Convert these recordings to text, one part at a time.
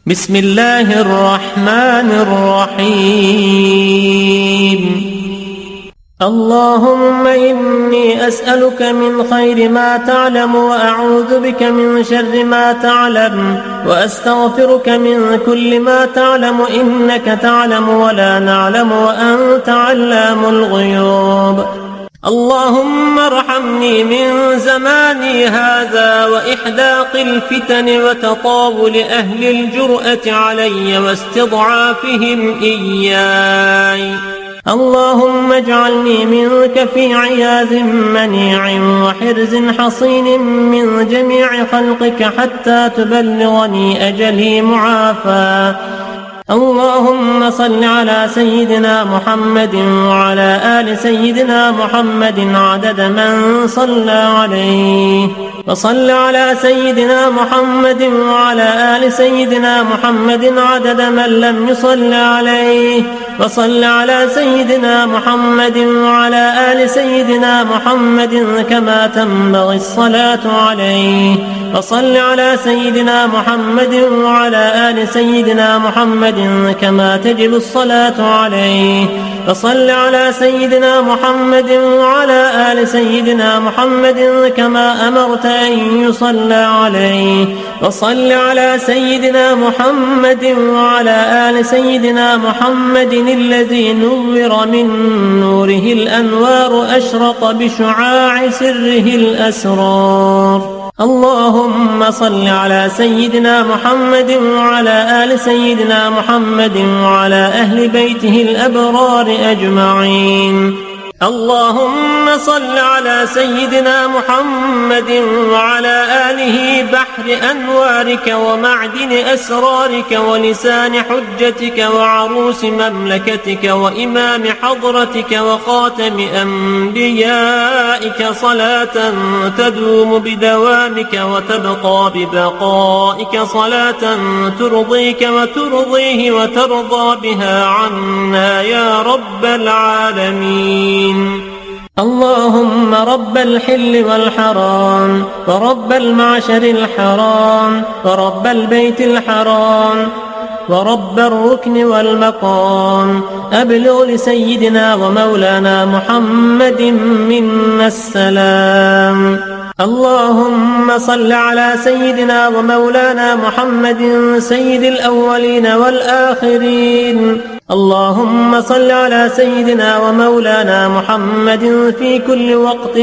بسم الله الرحمن الرحيم. اللهم إني أسألك من خير ما تعلم وأعوذ بك من شر ما تعلم وأستغفرك من كل ما تعلم إنك تعلم ولا نعلم وأنت علام الغيوب. اللهم ارحمني من زماني هذا وإحداق الفتن وتطاول أهل الجرأة علي واستضعافهم إياي. اللهم اجعلني منك في عياذ منيع وحرز حصين من جميع خلقك حتى تبلغني أجلي معافى. اللهم صل على سيدنا محمد وعلى آل سيدنا محمد عدد من صلى عليه، وصل على سيدنا محمد وعلى آل سيدنا محمد عدد من لم يصل عليه، وصل على سيدنا محمد وعلى آل سيدنا محمد كما تنبغي الصلاة عليه، وصل على سيدنا محمد وعلى آل سيدنا محمد كما تجب الصلاة عليه، وصل على سيدنا محمد وعلى آل سيدنا محمد كما أمرت أن يصلى عليه، وصل على سيدنا محمد وعلى آل سيدنا محمد الذي نور من نوره الأنوار أشرق بشعاع سره الأسرار. اللهم صل على سيدنا محمد وعلى آل سيدنا محمد وعلى أهل بيته الأبرار أجمعين. اللهم صل على سيدنا محمد وعلى آله بحر أنوارك ومعدن أسرارك ولسان حجتك وعروس مملكتك وإمام حضرتك وخاتم أنبيائك صلاة تدوم بدوامك وتبقى ببقائك، صلاة ترضيك وترضيه وترضى بها عنا يا رب العالمين. اللهم رب الحل والحرام ورب المعشر الحرام ورب البيت الحرام ورب الركن والمقام، أبلغ لسيدنا ومولانا محمد منا السلام. اللهم صل على سيدنا ومولانا محمد سيد الأولين والآخرين. اللهم صل على سيدنا ومولانا محمد في كل وقت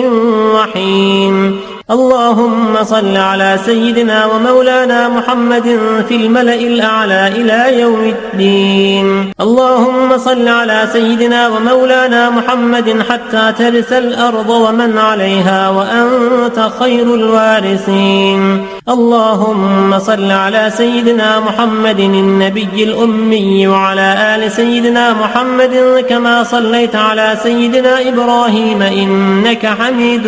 وحين. اللهم صل على سيدنا ومولانا محمد في الملأ الأعلى إلى يوم الدين. اللهم صل على سيدنا ومولانا محمد حتى ترث الأرض ومن عليها وأنت خير الوارثين. اللهم صل على سيدنا محمد النبي الأمي وعلى آل سيدنا محمد كما صليت على سيدنا إبراهيم إنك حميد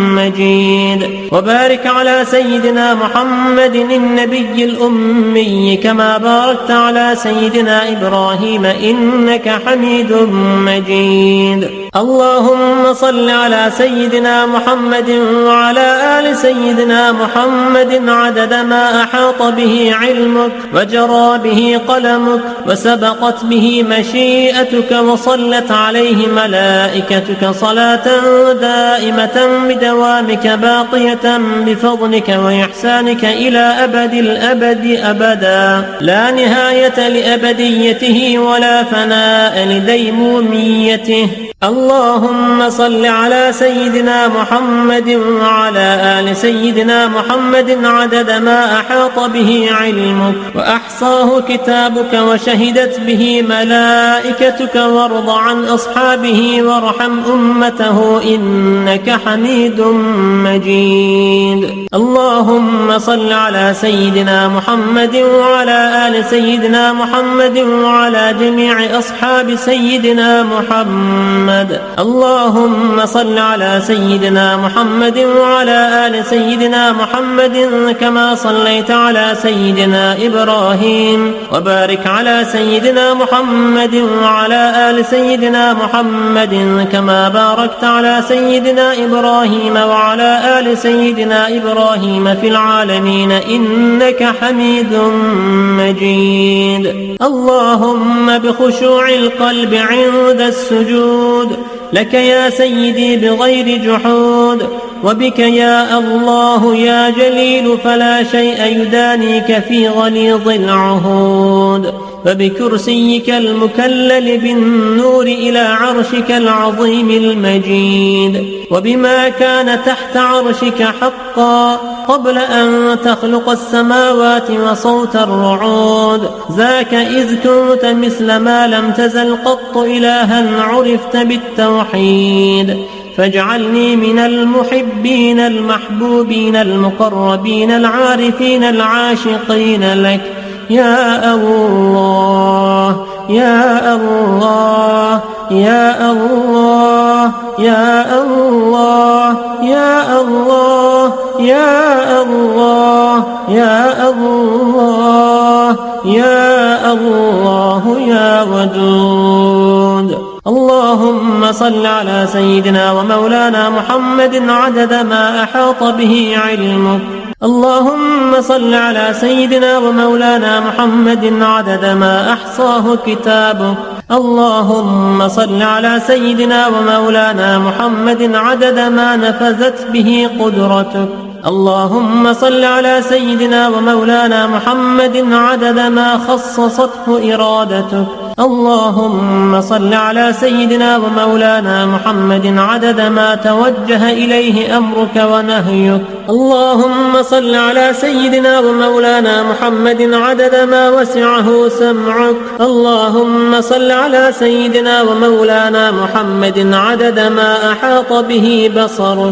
مجيد. وبارك على سيدنا محمد النبي الأمي كما باركت على سيدنا إبراهيم إنك حميد مجيد. اللهم صل على سيدنا محمد وعلى آل سيدنا محمد عدد ما أحاط به علمك وجرى به قلمك وسبقت به مشيئتك وصلت عليه ملائكتك صلاة دائمة بدوامك باقية بفضلك وإحسانك إلى أبد الأبد أبدا، لا نهاية لأبديته ولا فناء لديموميته. اللهم صل على سيدنا محمد وعلى آل سيدنا محمد عدد ما أحاط به علمك وأحصاه كتابك وشهدت به ملائكتك، وارض عن أصحابه وارحم أمته إنك حميد مجيد. اللهم صل على سيدنا محمد وعلى آل سيدنا محمد وعلى جميع أصحاب سيدنا محمد محمد. اللهم صل على سيدنا محمد وعلى آل سيدنا محمد كما صليت على سيدنا إبراهيم، وبارك على سيدنا محمد وعلى آل سيدنا محمد كما باركت على سيدنا إبراهيم وعلى آل سيدنا إبراهيم في العالمين إنك حميد مجيد. اللهم بخشوع القلب عند السجود لك يا سيدي بغير جحود، وبك يا الله يا جليل فلا شيء يدانيك في غليظ العهود، فبكرسيك المكلل بالنور إلى عرشك العظيم المجيد، وبما كان تحت عرشك حقا قبل أن تخلق السماوات وصوت الرعود، ذاك إذ كنت مثل ما لم تزل قط إلها عرفت بالتوحيد، فاجعلني من المحبين المحبوبين المقربين العارفين العاشقين لك يا الله يا الله يا الله يا الله يا الله يا الله يا الله يا الله يا ودود. اللهم صل على سيدنا ومولانا محمد عدد ما أحاط به علمك. اللهم صل على سيدنا ومولانا محمد عدد ما أحصاه كتابك. اللهم صل على سيدنا ومولانا محمد عدد ما نفذت به قدرتك. اللهم صل على سيدنا ومولانا محمد عدد ما خصصته إرادتك. اللهم صل على سيدنا ومولانا محمد عدد ما توجه إليه أمرك ونهيك. اللهم صل على سيدنا ومولانا محمد عدد ما وسعه سمعك. اللهم صل على سيدنا ومولانا محمد عدد ما أحاط به بصرك.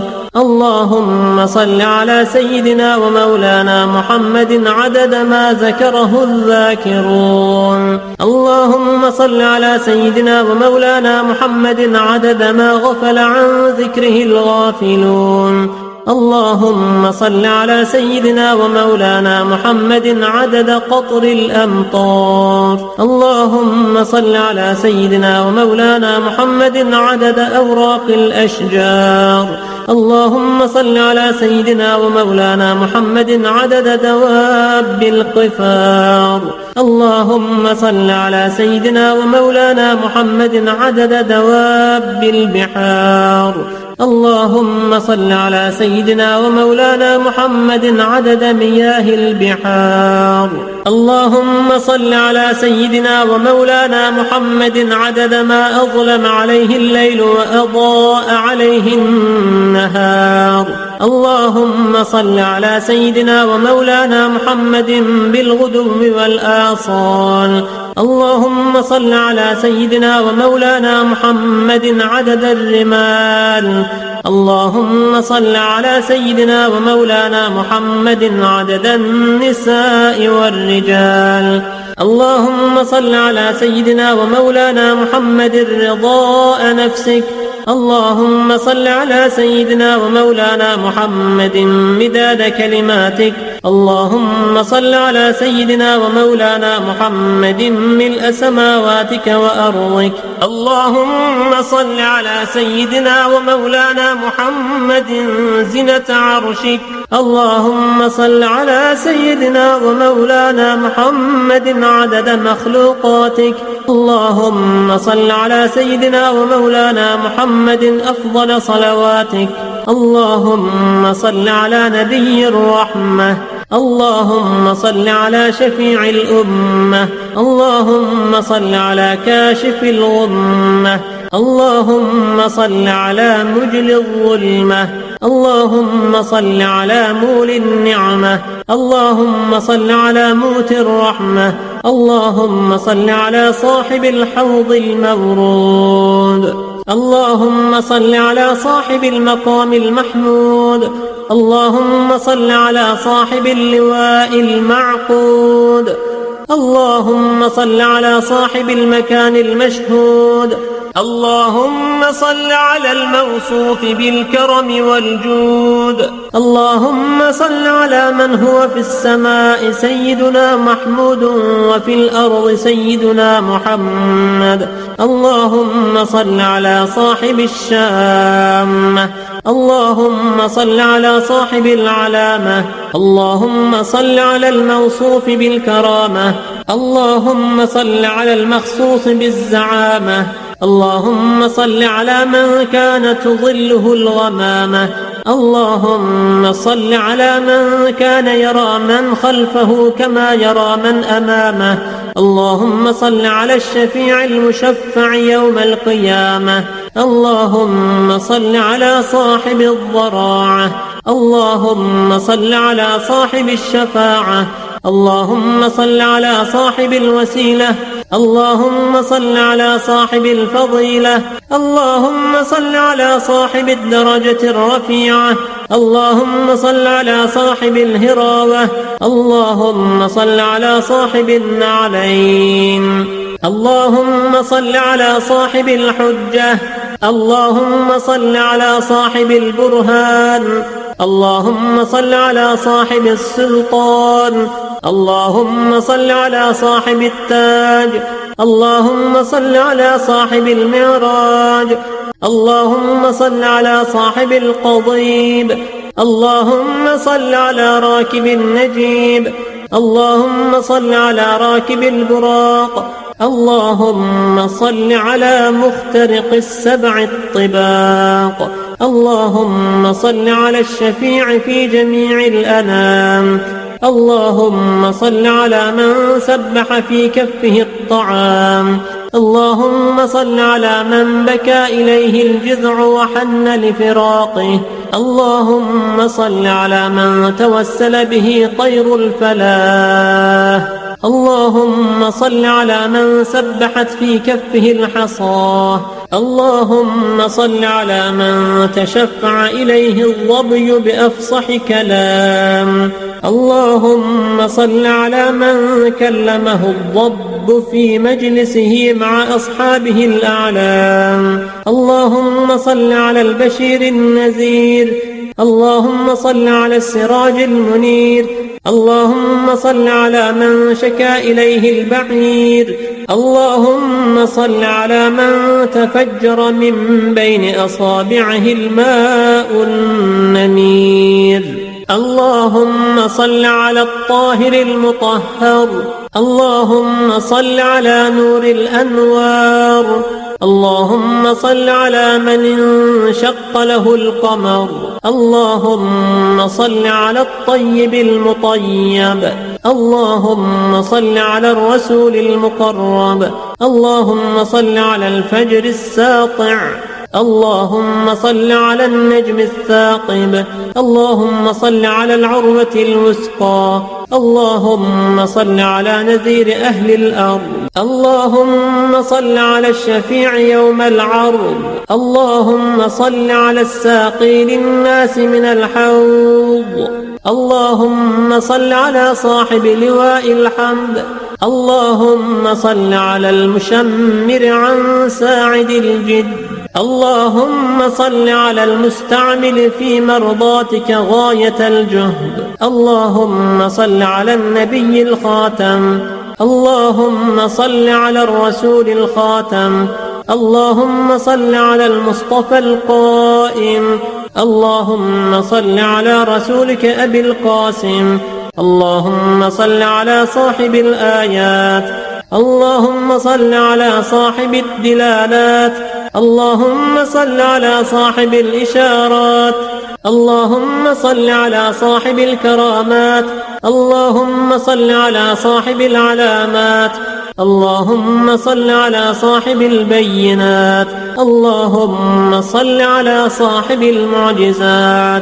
اللهم صل على سيدنا ومولانا محمد عدد ما ذكره الذاكرون. اللهم صل على سيدنا ومولانا محمد عدد ما غفل عن ذكره الغافلون. اللهم صل على سيدنا ومولانا محمد عدد قطر الأمطار. اللهم صل على سيدنا ومولانا محمد عدد أوراق الأشجار. اللهم صل على سيدنا ومولانا محمد عدد دواب القفار. اللهم صل على سيدنا ومولانا محمد عدد دواب البحار. اللهم صل على سيدنا ومولانا محمد عدد مياه البحار. اللهم صل على سيدنا ومولانا محمد عدد ما أظلم عليه الليل وأضاء عليه النهار. اللهم صل على سيدنا ومولانا محمد بالغدو والآصال. اللهم صل على سيدنا ومولانا محمد عدد الرمال. اللهم صل على سيدنا ومولانا محمد عدد النساء والرجال. اللهم صل على سيدنا ومولانا محمد رضاء نفسك. اللهم صل على سيدنا ومولانا محمد مداد كلماتك. اللهم صل على سيدنا ومولانا محمد ملء سماواتك وأرضك. اللهم صل على سيدنا ومولانا محمد زنة عرشك. اللهم صل على سيدنا ومولانا محمد عدد مخلوقاتك. اللهم صل على سيدنا ومولانا محمد أفضل صلواتك. اللهم صل على نبي الرحمة. اللهم صل على شفيع الأمة. اللهم صل على كاشف الغمة. اللهم صل على مجل الظلمة. اللهم صل على مول النعمة. اللهم صل على موت الرحمة. اللهم صل على صاحب الحوض المورود. اللهم صل على صاحب المقام المحمود. اللهم صل على صاحب اللواء المعقود. اللهم صل على صاحب المكان المشهود. اللهم صل على الموصوف بالكرم والجود. اللهم صل على من هو في السماء سيدنا محمود وفي الأرض سيدنا محمد. اللهم صل على صاحب الشامة. اللهم صل على صاحب العلامة. اللهم صل على الموصوف بالكرامة. اللهم صل على المخصوص بالزعامة. اللهم صل على من كانت ظله الغمامة. اللهم صل على من كان يرى من خلفه كما يرى من أمامه. اللهم صل على الشفيع المشفع يوم القيامة. اللهم صل على صاحب الضراعة. اللهم صل على صاحب الشفاعة. اللهم صل على صاحب الوسيلة. اللهم صل على صاحب الفضيلة. اللهم صل على صاحب الدرجة الرفيعة. اللهم صل على صاحب الهراوة. اللهم صل على صاحب النعلين. اللهم صل على صاحب الحجة. اللهم صل على صاحب البرهان. اللهم صل على صاحب السلطان. اللهم صل على صاحب التاج. اللهم صل على صاحب المعراج. اللهم صل على صاحب القضيب. اللهم صل على راكب النجيب. اللهم صل على راكب البراق. اللهم صل على مخترق السبع الطباق. اللهم صل على الشفيع في جميع الأنام. اللهم صل على من سبح في كفه الطعام. اللهم صل على من بكى إليه الجذع وحن لفراقه. اللهم صل على من توسل به طير الفلاح. اللهم صل على من سبحت في كفه الحصى. اللهم صل على من تشفع إليه الظبي بأفصح كلام. اللهم صل على من كلمه الضب في مجلسه مع أصحابه الأعلام. اللهم صل على البشير النذير. اللهم صل على السراج المنير. اللهم صل على من شكا إليه البعير. اللهم صل على من تفجر من بين أصابعه الماء النمير. اللهم صل على الطاهر المطهر. اللهم صل على نور الأنوار. اللهم صل على من انشق له القمر. اللهم صل على الطيب المطيب. اللهم صل على الرسول المقرب. اللهم صل على الفجر الساطع. اللهم صل على النجم الثاقب. اللهم صل على العروة الوثقى. اللهم صل على نذير أهل الأرض. اللهم صل على الشفيع يوم العرض. اللهم صل على الساقي للناس من الحوض. اللهم صل على صاحب لواء الحمد. اللهم صل على المشمر عن ساعد الجد. اللهم صل على المستعمل في مرضاتك غاية الجهد. اللهم صل على النبي الخاتم. اللهم صل على الرسول الخاتم. اللهم صل على المصطفى القائم. اللهم صل على رسولك أبي القاسم. اللهم صل على صاحب الآيات. اللهم صل على صاحب الدلالات. اللهم صل على صاحب الإشارات. اللهم صل على صاحب الكرامات. اللهم صل على صاحب العلامات. اللهم صل على صاحب البينات. اللهم صل على صاحب المعجزات.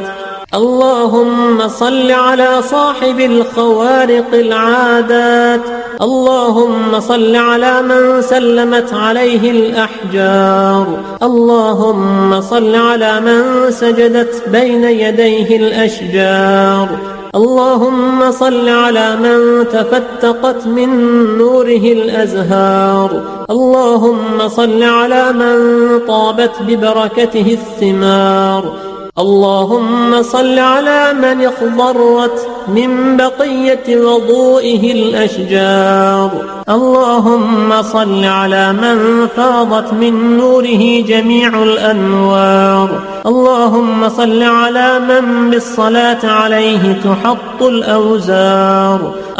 اللهم صل على صاحب الخوارق العادات. اللهم صل على من سلمت عليه الأحجار. اللهم صل على من سجدت بين يديه الأشجار. اللهم صل على من تفتقت من نوره الأزهار. اللهم صل على من طابت ببركته الثمار. اللهم صل على من اخضرت من بقية وضوئه الأشجار. اللهم صل على من فاضت من نوره جميع الأنوار. اللهم صل على من بالصلاة عليه تحط الأوزار.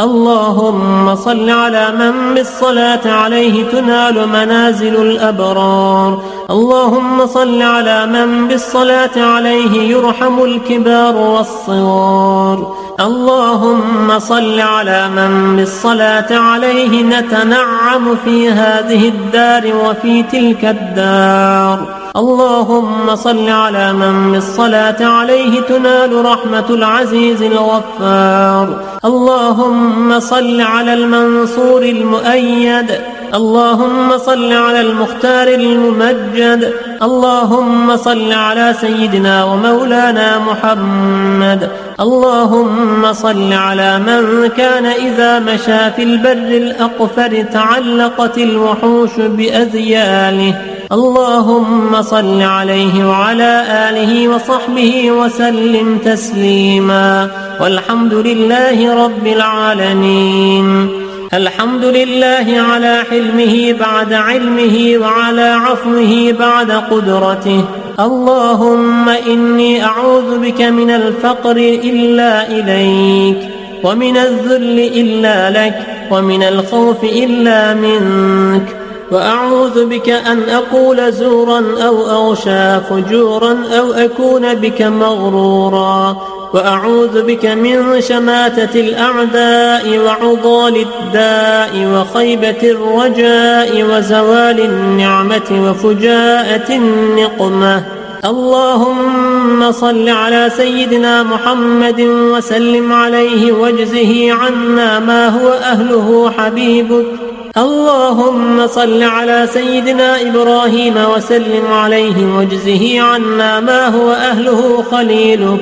اللهم صل على من بالصلاة عليه تنال منازل الأبرار. اللهم صل على من بالصلاة عليه يرحم الكبار والصغار. اللهم صل على من بالصلاة عليه نتنعم في هذه الدار وفي تلك الدار. اللهم صل على من بالصلاة عليه تنال رحمة العزيز الغفار. اللهم صل على المنصور المؤيد. اللهم صل على المختار الممجد. اللهم صل على سيدنا ومولانا محمد. اللهم صل على من كان إذا مشى في البر الأقفر تعلقت الوحوش بأذياله. اللهم صل عليه وعلى آله وصحبه وسلم تسليما، والحمد لله رب العالمين. الحمد لله على حلمه بعد علمه وعلى عفوه بعد قدرته. اللهم إني أعوذ بك من الفقر إلا إليك، ومن الذل إلا لك، ومن الخوف إلا منك، وأعوذ بك أن أقول زورا أو أغشى فجورا أو أكون بك مغرورا، وأعوذ بك من شماتة الأعداء وعضال الداء وخيبة الرجاء وزوال النعمة وفجاءة النقمة. اللهم صل على سيدنا محمد وسلم عليه واجزه عنا ما هو أهله حبيبك. اللهم صل على سيدنا إبراهيم وسلم عليه واجزه عنا ما هو أهله خليلك.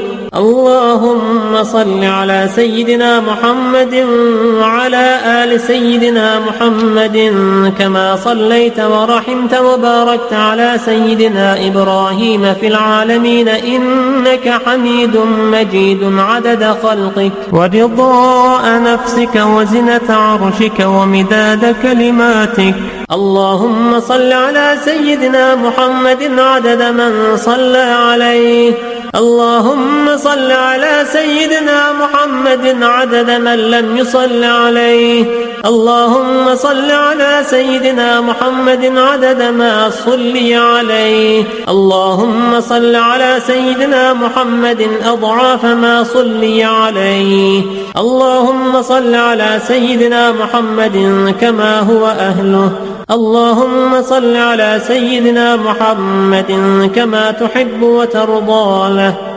اللهم صل على سيدنا محمد وعلى آل سيدنا محمد كما صليت ورحمت وباركت على سيدنا إبراهيم في العالمين إنك حميد مجيد عدد خلقك ورضاء نفسك وزنة عرشك ومداد كلماتك. اللهم صل على سيدنا محمد عدد من صلى عليه. اللهم صل على سيدنا محمد عدد من لم يصل عليه. اللهم صل على سيدنا محمد عدد ما صلي عليه. اللهم صل على سيدنا محمد أضعاف ما صلي عليه. اللهم صل على سيدنا محمد كما هو أهله. اللهم صل على سيدنا محمد كما تحب وترضى له.